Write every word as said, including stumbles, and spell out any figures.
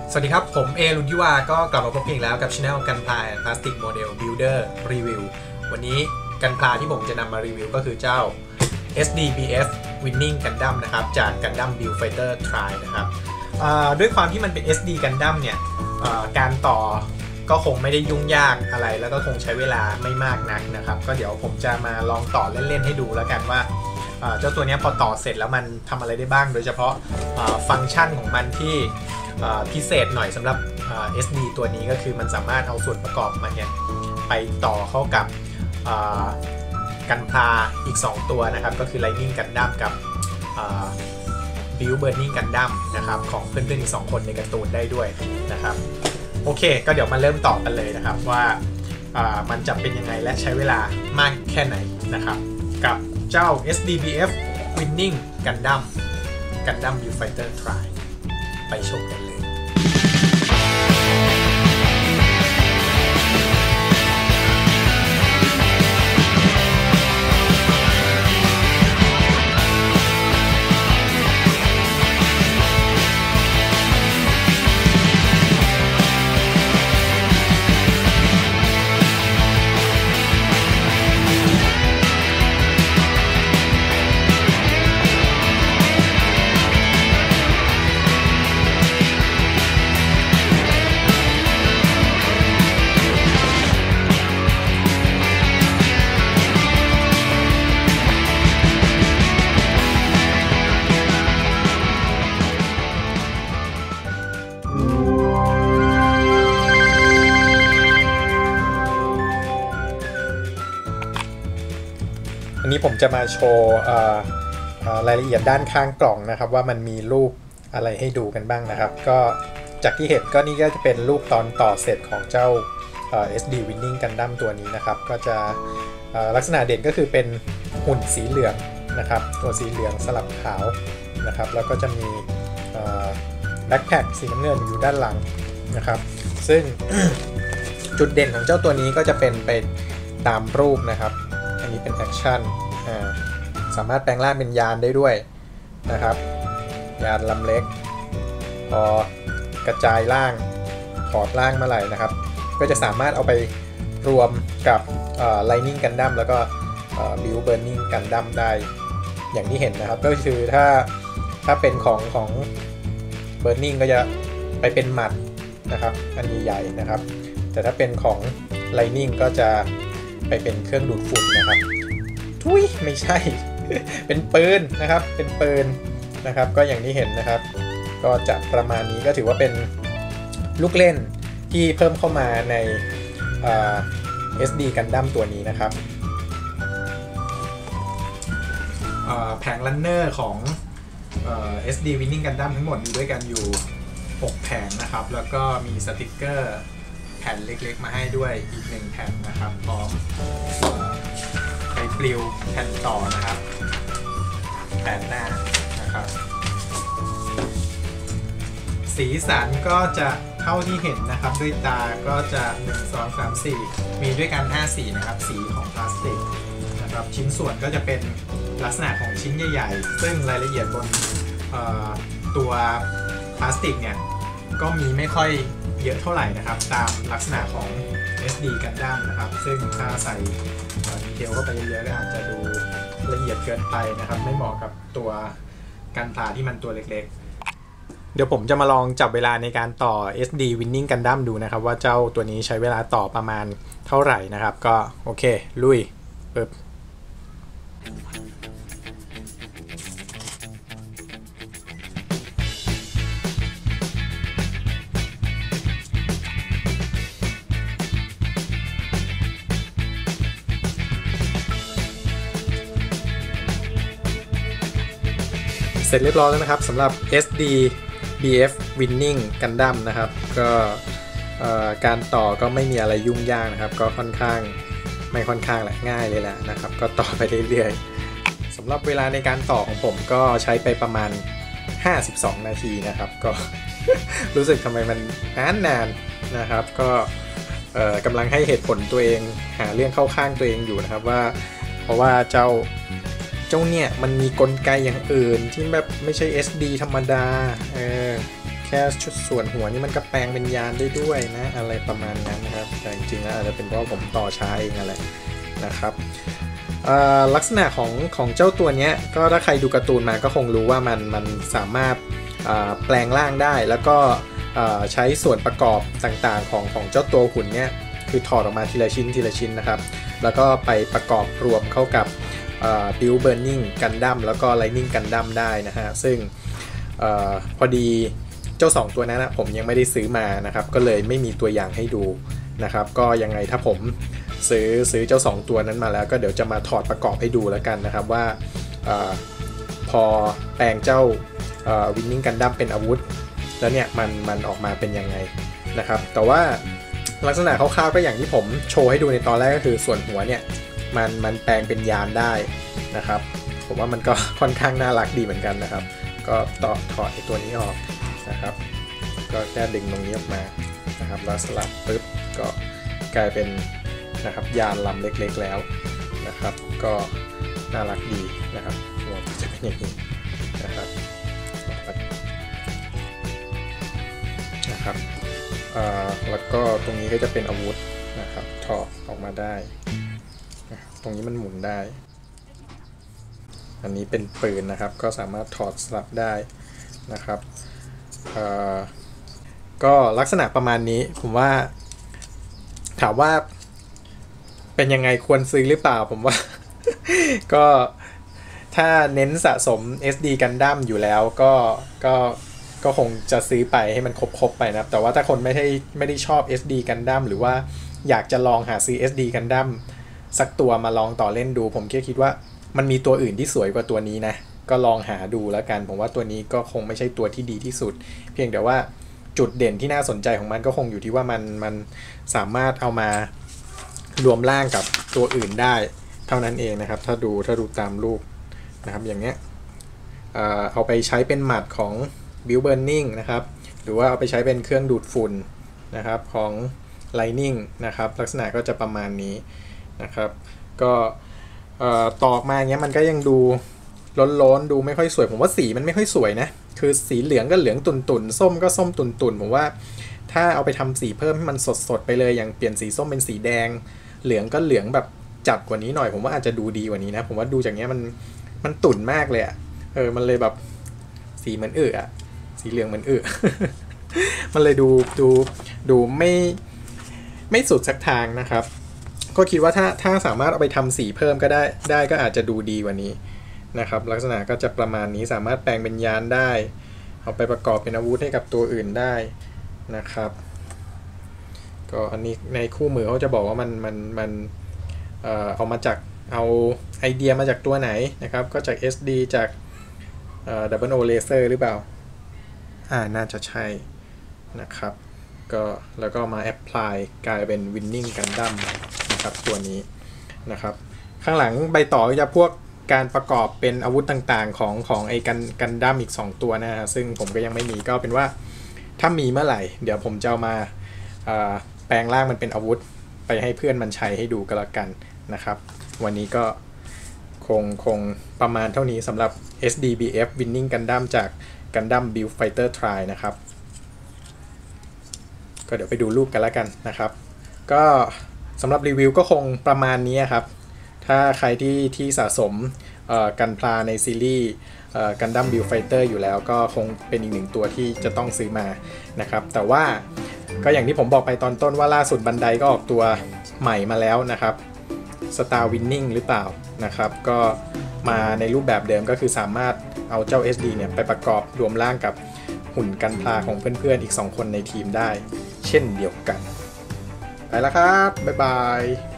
สวัสดีครับผมเอลุนทิวาก็กลับมาพบกันอีกแล้วกับ Channel กันพลาพลาสติกโมเดลบิลเดอร์รีวิววันนี้กันพลาที่ผมจะนำมารีวิวก็คือเจ้า เอส ดี บี เอฟ Winning Gundam นะครับจาก Gundam Build Fighter Tri นะครับด้วยความที่มันเป็น เอส ดี Gundam เนี่ยการต่อก็คงไม่ได้ยุ่งยากอะไรแล้วก็คงใช้เวลาไม่มากนักนะครับก็เดี๋ยวผมจะมาลองต่อเล่นๆให้ดูแล้วกันว่าเจ้าตัวนี้พอต่อเสร็จแล้วมันทำอะไรได้บ้างโดยเฉพาะฟังก์ชันของมันที่พิเศษหน่อยสำหรับ เอส ดี ตัวนี้ก็คือมันสามารถเอาส่วนประกอบมันเนี่ยไปต่อเข้ากับกันพลาอีกสองตัวนะครับก็คือ Lightning Gundam กับ Build Burning Gundam นะครับของเพื่อนๆอีกสองคนในการ์ตูนได้ด้วยนะครับโอเคก็เดี๋ยวมาเริ่มต่อกันเลยนะครับว่ามันจะเป็นยังไงและใช้เวลามากแค่ไหนนะครับกับเจ้า เอส ดี บี เอฟ Winning Gundam Gundam Build Fighter Tri ไปชมกันเลยอันนี้ผมจะมาโชว์รายละเอียดด้านข้างกล่องนะครับว่ามันมีรูปอะไรให้ดูกันบ้างนะครับก็จากที่เห็นก็นี่ก็จะเป็นรูปตอนต่อเสร็จของเจ้า เอส ดี Winning Gundam ตัวนี้นะครับก็จะลักษณะเด่นก็คือเป็นหุ่นสีเหลืองนะครับตัวสีเหลืองสลับขาวนะครับแล้วก็จะมีแบ็คแพ็คสีน้ำเงินอยู่ด้านหลังนะครับซึ่ง จุดเด่นของเจ้าตัวนี้ก็จะเป็นไปตามรูปนะครับอันนี้เป็นแอคชั่นสามารถแปลงร่างเป็นยานได้ด้วยนะครับยานลำเล็กพอกระจายร่างถอดร่างเมื่อไหร่นะครับก็จะสามารถเอาไปรวมกับ Lightning Gundam แล้วก็ Build Burning Gundam ได้อย่างที่เห็นนะครับก็คือถ้าถ้าเป็นของของ Burning ก็จะไปเป็นหมัดนะครับอันใหญ่ๆนะครับแต่ถ้าเป็นของ Lightning ก็จะไปเป็นเครื่องดูดฝุ่นนะครับทุยไม่ใช่ เป็นปืนนะครับเป็นปืนนะครับก็อย่างที่เห็นนะครับก็จะประมาณนี้ก็ถือว่าเป็นลูกเล่นที่เพิ่มเข้ามาใน เอส ดี Gundam ตัวนี้นะครับแผงรันเนอร์ของ เอส ดี Winning Gundam ทั้งหมดมีด้วยกันอยู่หกแผงนะครับแล้วก็มีสติกเกอร์แผ่นเล็กๆมาให้ด้วยอีกหนึ่งแผ่นนะครับพร้อมไปปลิวแผ่นต่อนะครับแผ่นหน้านะครับสีสันก็จะเท่าที่เห็นนะครับด้วยตาก็จะหนึ่ง สอง สาม สี่มีด้วยกันห้าสีนะครับสีของพลาสติกนะครับชิ้นส่วนก็จะเป็นลักษณะของชิ้นใหญ่ๆซึ่งรายละเอียดบนตัวพลาสติกเนี่ยก็มีไม่ค่อยเยอะเท่าไหร่นะครับตามลักษณะของ เอส ดี Gundam นะครับซึ่งถ้าใส่ดีเทลเข้าไปเยอะๆก็อาจจะดูละเอียดเกินไปนะครับไม่เหมาะกับตัวกันพลาที่มันตัวเล็กๆเดี๋ยวผมจะมาลองจับเวลาในการต่อ เอส ดี Winning Gundam ดูนะครับว่าเจ้าตัวนี้ใช้เวลาต่อประมาณเท่าไหร่นะครับก็โอเคลุยปึ๊บเสร็จเรียบร้อยแล้วนะครับสำหรับ เอส ดี บี เอฟ Winning Gundam นะครับก็การต่อก็ไม่มีอะไรยุ่งยากนะครับก็ค่อนข้างไม่ค่อนข้างแหละง่ายเลยแหละนะครับก็ต่อไปเรื่อยๆสำหรับเวลาในการต่อของผมก็ใช้ไปประมาณห้าสิบสองนาทีนะครับก็ รู้สึกทำไมมันนานนานนะครับก็กำลังให้เหตุผลตัวเองหาเรื่องเข้าข้างตัวเองอยู่นะครับว่าเพราะว่าเจ้า เจ้าเนี่ยมันมีกลไกอย่างอื่นที่แบบไม่ใช่ เอส ดี ธรรมดาเออโอเคแค่ชุดส่วนหัวนี่มันก็แปลงเป็นยานได้ด้วยนะอะไรประมาณนั้นนะครับแต่จริงๆแล้วอาจจะเป็นเพราะผมต่อช้าเองอะไรนะครับลักษณะของของเจ้าตัวนี้ก็ถ้าใครดูการ์ตูนมาก็คงรู้ว่ามันมันสามารถแปลงร่างได้แล้วก็ใช้ส่วนประกอบต่างๆของของเจ้าตัวหุ่นเนี้ยคือถอดออกมาทีละชิ้นทีละชิ้นนะครับแล้วก็ไปประกอบรวมเข้ากับบิลเบิร์นิ่งกันดั้มแล้วก็ไลนิ่งกันดั้มได้นะฮะซึ่งอ, พอดีเจ้าสองตัวนั้นนะผมยังไม่ได้ซื้อมานะครับก็เลยไม่มีตัวอย่างให้ดูนะครับก็ยังไงถ้าผมซื้อซื้อเจ้าสองตัวนั้นมาแล้วก็เดี๋ยวจะมาถอดประกอบให้ดูแล้วกันนะครับว่าอ, พอแปลงเจ้าวินนิ่งกันดั้มเป็นอาวุธแล้วเนี่ยมันมันออกมาเป็นยังไงนะครับแต่ว่าลักษณะคร่าวๆก็อย่างที่ผมโชว์ให้ดูในตอนแรกก็คือส่วนหัวเนี่ยมันมันแปลงเป็นยานได้นะครับผมว่ามันก็ค่อนข้างน่ารักดีเหมือนกันนะครับก็ต่อถอดไอ้ตัวนี้ออกนะครับก็แค่ดึงตรงนี้ออกมานะครับแล้วสลับปึ๊บก็กลายเป็นนะครับยานลำเล็กๆแล้วนะครับก็น่ารักดีนะครับหัวจะเป็นอย่างนี้นะครับนะครับแล้วก็ตรงนี้ก็จะเป็นอาวุธนะครับถอดออกมาได้ตรงนี้มันหมุนได้อันนี้เป็นปืนนะครับก็สามารถถอดสลับได้นะครับก็ลักษณะประมาณนี้ผมว่าถามว่าเป็นยังไงควรซื้อหรือเปล่าผมว่า ก็ถ้าเน้นสะสม เอส ดี Gundam อยู่แล้วก็ก็ก็คงจะซื้อไปให้มันครบๆไปนะแต่ว่าถ้าคนไม่ได้ไม่ได้ชอบ เอส ดี Gundam หรือว่าอยากจะลองหาซื้อ เอส ดี Gundam สักตัวมาลองต่อเล่นดูผมแค่คิดว่ามันมีตัวอื่นที่สวยกว่าตัวนี้นะก็ลองหาดูแล้วกันผมว่าตัวนี้ก็คงไม่ใช่ตัวที่ดีที่สุดเพียงแต่ว่าจุดเด่นที่น่าสนใจของมันก็คงอยู่ที่ว่ามันมันสามารถเอามารวมร่างกับตัวอื่นได้เท่านั้นเองนะครับถ้าดูถ้าดูตามรูปนะครับอย่างเงี้ยเอาไปใช้เป็นหมัดของบิลเบิร์นิ่งนะครับหรือว่าเอาไปใช้เป็นเครื่องดูดฝุ่นนะครับของไลนิ่งนะครับลักษณะก็จะประมาณนี้นะครับก็ตอกมาอย่างเงี้ยมันก็ยังดูล้นๆดูไม่ค่อยสวยผมว่าสีมันไม่ค่อยสวยนะคือสีเหลืองก็เหลืองตุ่นๆส้มก็ส้มตุ่นๆผมว่าถ้าเอาไปทำสีเพิ่มให้มันสดๆไปเลยอย่างเปลี่ยนสีส้มเป็นสีแดงเหลืองก็เหลืองแบบจัดกว่านี้หน่อยผมว่าอาจจะดูดีกว่านี้นะผมว่าดูจากเนี้ยมันมันตุ่นมากเลยอะเออมันเลยแบบสีเหมือนอึอะสีเหลืองเหมือนอึ มันเลยดูดูดูไม่ไม่สุดสักทางนะครับก็คิดว่าถ้าถ้าสามารถเอาไปทำสีเพิ่มก็ได้ได้ก็อาจจะดูดีกว่านี้นะครับลักษณะก็จะประมาณนี้สามารถแปลงเป็นยานได้เอาไปประกอบเป็นอาวุธให้กับตัวอื่นได้นะครับก็อันนี้ในคู่มือเขาจะบอกว่ามันมันมันเอ่อเอามาจากเอาไอเดียมาจากตัวไหนนะครับก็จาก เอส ดี จากเอ่อ ดับเบิลโอ Laser หรือเปล่าอ่าน่าจะใช่นะครับก็แล้วก็มาแอพพลายกลายเป็น Winning Gundam นะครับตัวนี้นะครับข้างหลังใบต่อจะพวกการประกอบเป็นอาวุธต่างๆของของไอ้กันกันดั้มอีกสองตัวนะฮะซึ่งผมก็ยังไม่มีก็เป็นว่าถ้ามีเมื่อไหร่เดี๋ยวผมจะเอามาแปลงร่างมันเป็นอาวุธไปให้เพื่อนมันใช้ให้ดูก็แล้วกันนะครับวันนี้ก็คงคงประมาณเท่านี้สำหรับ เอส ดี บี เอฟ Winning Gundam จาก Gundam Build Fighter Tri นะครับก็เดี๋ยวไปดูรูปกันแล้วกันนะครับก็สำหรับรีวิวก็คงประมาณนี้ครับถ้าใครที่ที่สะสมกันพลาในซีรีส์ Gundam Build Fighter อยู่แล้วก็คงเป็นอีกหนึ่งตัวที่จะต้องซื้อมานะครับแต่ว่าก็อย่างที่ผมบอกไปตอนต้นว่าล่าสุดบันไดก็ออกตัวใหม่มาแล้วนะครับ Star Winning หรือเปล่านะครับก็มาในรูปแบบเดิมก็คือสามารถเอาเจ้า เอส ดี เนี่ยไปประกอบรวมร่างกับหุ่นกันพลาของเพื่อนๆอีกสองคนในทีมได้เช่นเดียวกันไปแล้วครับบ๊ายบาย